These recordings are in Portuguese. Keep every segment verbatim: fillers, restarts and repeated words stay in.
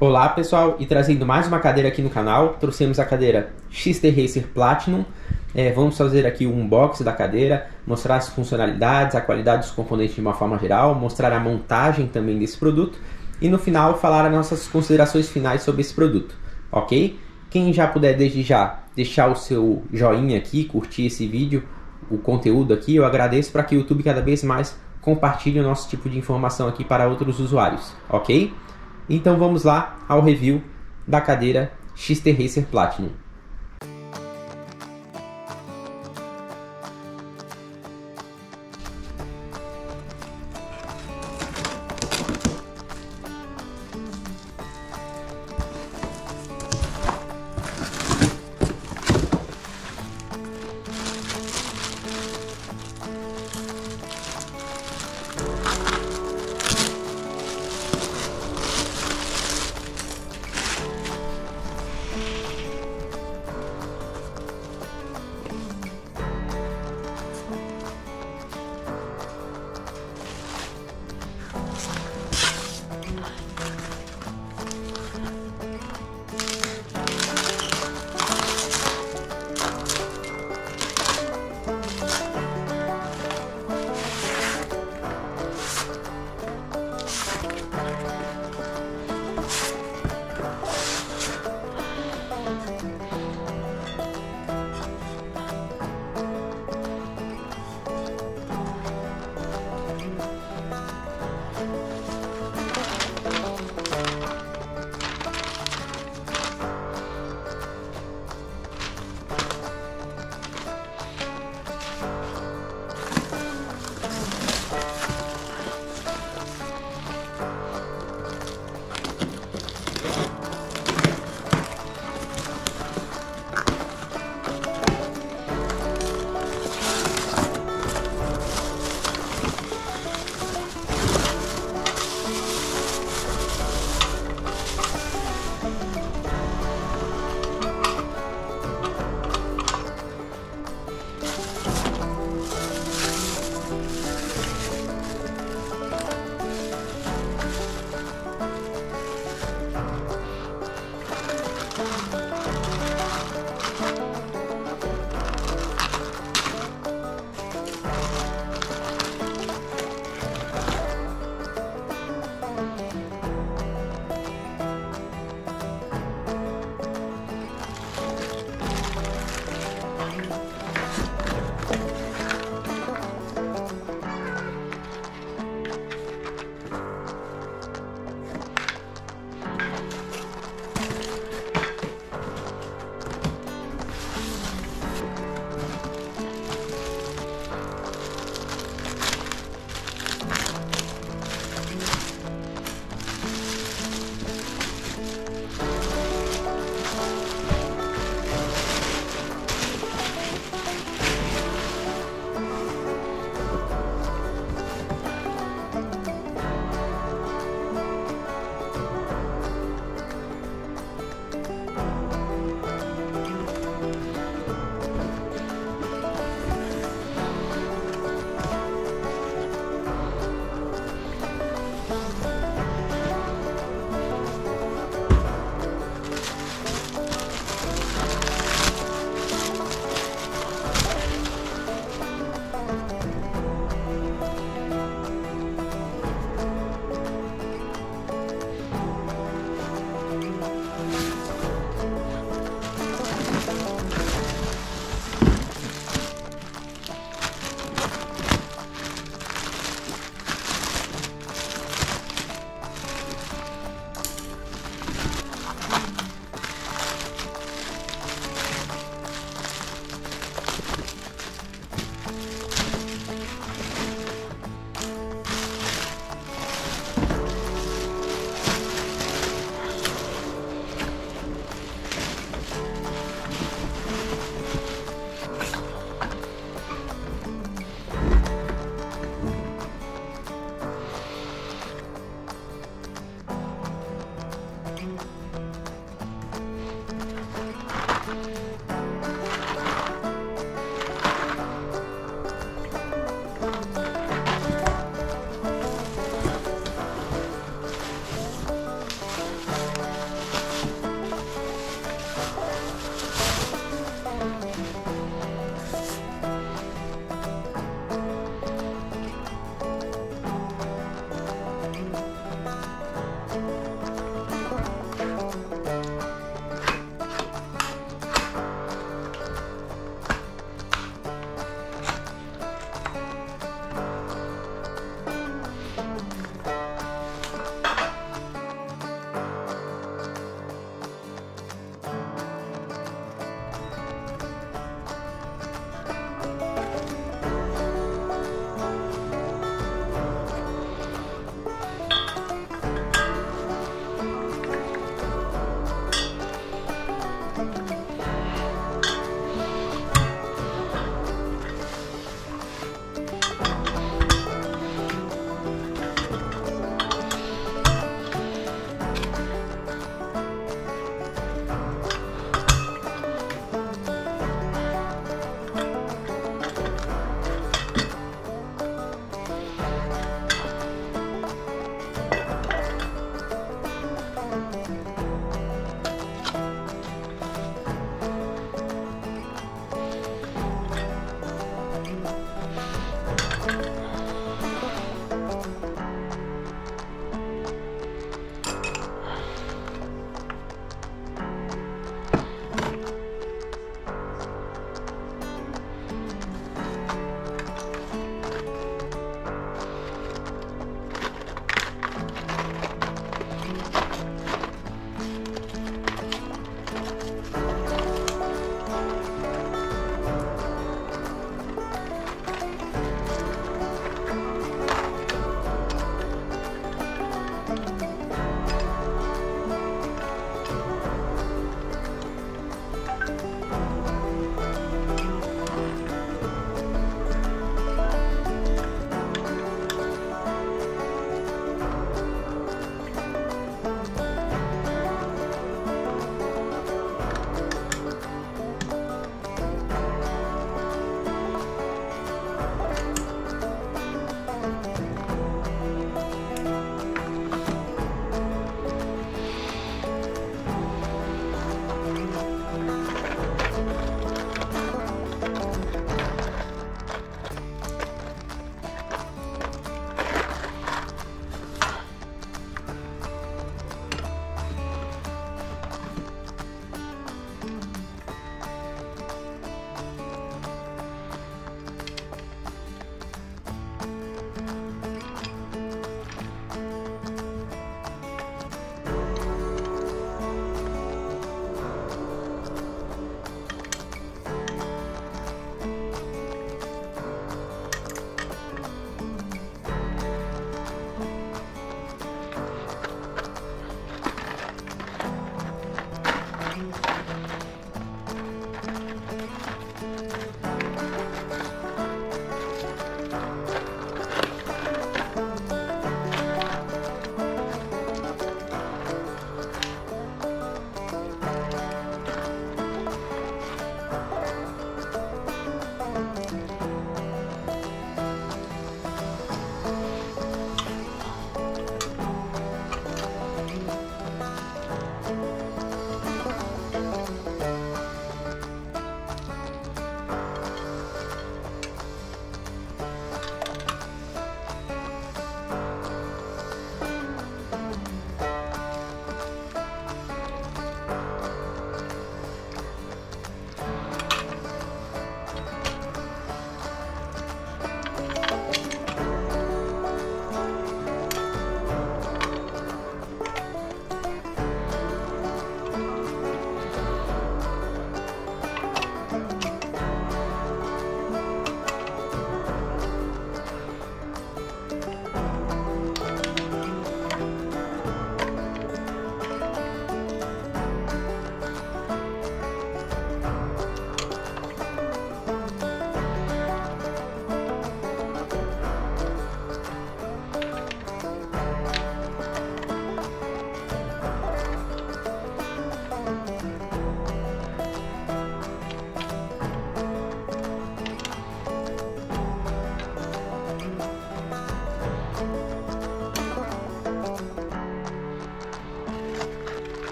Olá pessoal, e trazendo mais uma cadeira aqui no canal, trouxemos a cadeira X T Racer Platinum. É, vamos fazer aqui o unboxing da cadeira, mostrar as funcionalidades, a qualidade dos componentes de uma forma geral, mostrar a montagem também desse produto e no final falar as nossas considerações finais sobre esse produto, ok? Quem já puder desde já deixar o seu joinha aqui, curtir esse vídeo, o conteúdo aqui, eu agradeço para que o YouTube cada vez mais compartilhe o nosso tipo de informação aqui para outros usuários, ok? Então vamos lá ao review da cadeira X T Racer Platinum.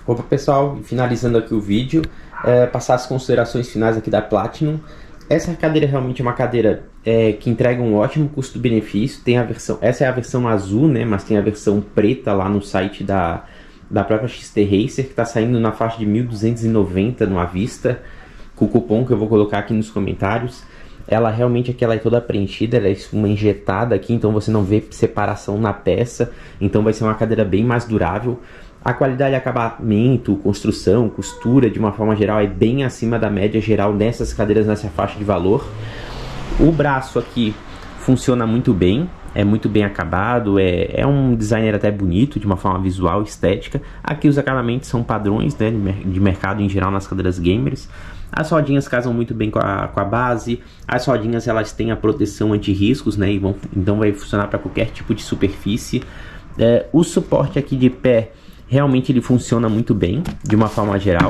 Opa pessoal, finalizando aqui o vídeo, é, passar as considerações finais aqui da Platinum. Essa cadeira realmente é uma cadeira é, que entrega um ótimo custo-benefício. Tem a versão, essa é a versão azul, né? Mas tem a versão preta lá no site da, da própria X T Racer, que está saindo na faixa de mil duzentos e noventa no à vista, com o cupom que eu vou colocar aqui nos comentários. Ela realmente aqui ela é toda preenchida, ela é uma injetada aqui, então você não vê separação na peça, então vai ser uma cadeira bem mais durável. A qualidade de acabamento, construção, costura, de uma forma geral, é bem acima da média geral nessas cadeiras nessa faixa de valor. O braço aqui funciona muito bem, é muito bem acabado, é, é um designer até bonito, de uma forma visual, estética. Aqui os acabamentos são padrões, né, de mercado em geral nas cadeiras gamers. As rodinhas casam muito bem com a, com a base. As rodinhas elas têm a proteção anti-riscos, né, e vão, então vai funcionar para qualquer tipo de superfície. É, o suporte aqui de pé realmente ele funciona muito bem, de uma forma geral.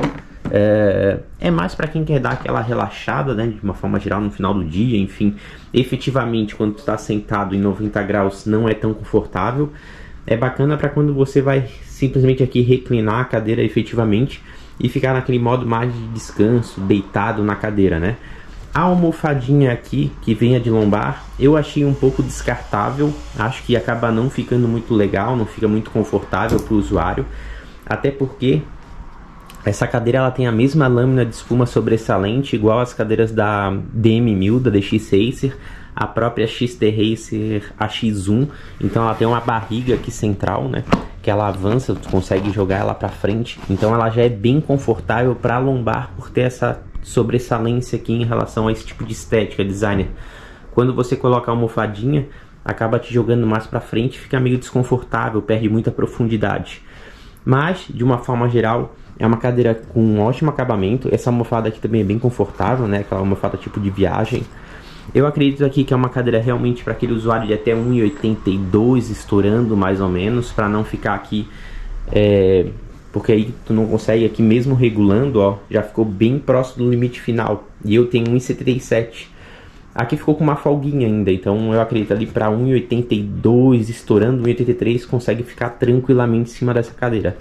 É, é mais para quem quer dar aquela relaxada, né, de uma forma geral no final do dia, enfim. Efetivamente, quando tu está sentado em noventa graus, não é tão confortável. É bacana para quando você vai simplesmente aqui reclinar a cadeira efetivamente e ficar naquele modo mais de descanso, deitado na cadeira, né. A almofadinha aqui, que vem a de lombar, eu achei um pouco descartável. Acho que acaba não ficando muito legal, não fica muito confortável para o usuário. Até porque essa cadeira ela tem a mesma lâmina de espuma sobressalente, igual as cadeiras da D M mil, da D X Racer, a própria X T Racer A X um. Então ela tem uma barriga aqui central, né, que ela avança, tu consegue jogar ela para frente. Então ela já é bem confortável para lombar por ter essa sobressalência aqui em relação a esse tipo de estética, designer. Quando você coloca a almofadinha, acaba te jogando mais para frente, fica meio desconfortável, perde muita profundidade. Mas, de uma forma geral, é uma cadeira com um ótimo acabamento. Essa almofada aqui também é bem confortável, né? Aquela almofada tipo de viagem. Eu acredito aqui que é uma cadeira realmente para aquele usuário de até um e oitenta e dois estourando, mais ou menos, para não ficar aqui... É... porque aí tu não consegue aqui mesmo regulando, ó, já ficou bem próximo do limite final. E eu tenho um e setenta e sete. Aqui ficou com uma folguinha ainda, então eu acredito ali para um e oitenta e dois, estourando um e oitenta e três, consegue ficar tranquilamente em cima dessa cadeira.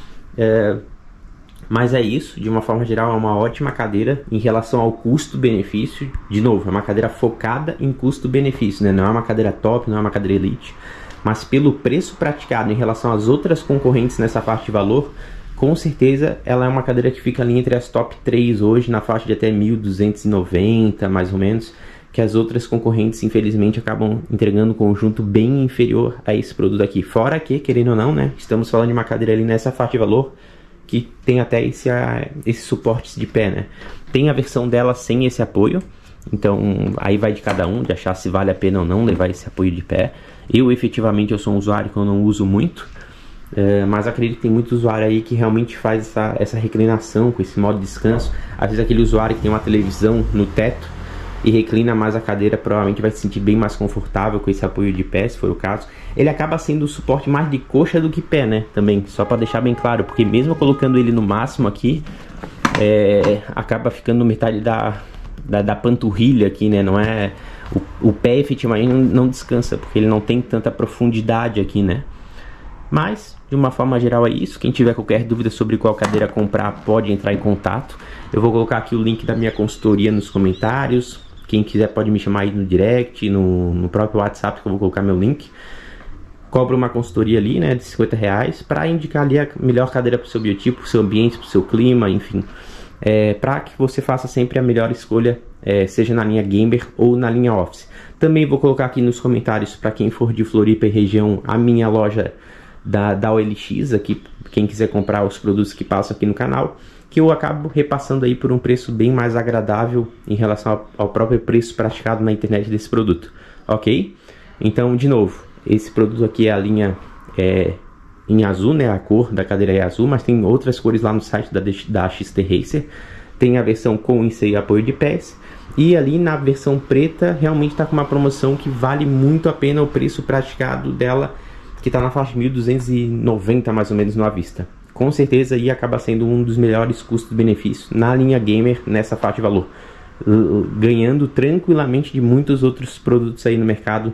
É, mas é isso, de uma forma geral é uma ótima cadeira em relação ao custo-benefício. De novo, é uma cadeira focada em custo-benefício, né? Não é uma cadeira top, não é uma cadeira elite. Mas pelo preço praticado em relação às outras concorrentes nessa faixa de valor, com certeza ela é uma cadeira que fica ali entre as top três hoje, na faixa de até mil duzentos e noventa, mais ou menos, que as outras concorrentes, infelizmente, acabam entregando um conjunto bem inferior a esse produto aqui. Fora que, querendo ou não, né, estamos falando de uma cadeira ali nessa faixa de valor que tem até esse, esse suporte de pé, né. Tem a versão dela sem esse apoio, então aí vai de cada um, de achar se vale a pena ou não levar esse apoio de pé. Eu, efetivamente, eu sou um usuário que eu não uso muito, é, mas acredito que tem muito usuário aí que realmente faz essa, essa reclinação com esse modo de descanso. Às vezes aquele usuário que tem uma televisão no teto e reclina mais a cadeira, provavelmente vai se sentir bem mais confortável com esse apoio de pé, se for o caso. Ele acaba sendo o suporte mais de coxa do que pé, né, também, só para deixar bem claro, porque mesmo colocando ele no máximo aqui, é, acaba ficando metade da, da, da panturrilha aqui, né, não é... O, o pé efetivamente não, não descansa, porque ele não tem tanta profundidade aqui, né? Mas, de uma forma geral é isso. Quem tiver qualquer dúvida sobre qual cadeira comprar, pode entrar em contato. Eu vou colocar aqui o link da minha consultoria nos comentários. Quem quiser pode me chamar aí no direct, no, no próprio WhatsApp, que eu vou colocar meu link. Cobra uma consultoria ali, né, de cinquenta reais, para indicar ali a melhor cadeira para o seu biotipo, para o seu ambiente, para o seu clima, enfim. É, para que você faça sempre a melhor escolha, é, seja na linha gamer ou na linha office. Também vou colocar aqui nos comentários, para quem for de Floripa e região, a minha loja da, da O L X, aqui, quem quiser comprar os produtos que passam aqui no canal, que eu acabo repassando aí por um preço bem mais agradável em relação ao, ao próprio preço praticado na internet desse produto, ok? Então, de novo, esse produto aqui é a linha... É, em azul, né, a cor da cadeira é azul, mas tem outras cores lá no site da, da X T Racer. Tem a versão com isso e apoio de pés. E ali na versão preta, realmente está com uma promoção que vale muito a pena o preço praticado dela, que está na faixa de mil duzentos e noventa mais ou menos no à vista. Com certeza aí acaba sendo um dos melhores custos-benefícios na linha gamer nessa faixa de valor. Ganhando tranquilamente de muitos outros produtos aí no mercado,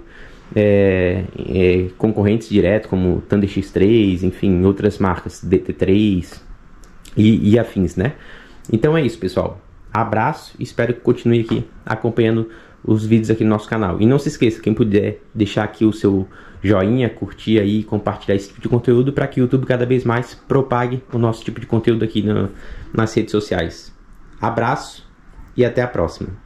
É, é, concorrentes direto como Thunder X três, enfim, outras marcas, D T três, e, e afins, né? Então é isso, pessoal. Abraço, espero que continue aqui acompanhando os vídeos aqui no nosso canal. E não se esqueça, quem puder deixar aqui o seu joinha, curtir aí, compartilhar esse tipo de conteúdo para que o YouTube cada vez mais propague o nosso tipo de conteúdo aqui no, nas redes sociais. Abraço e até a próxima.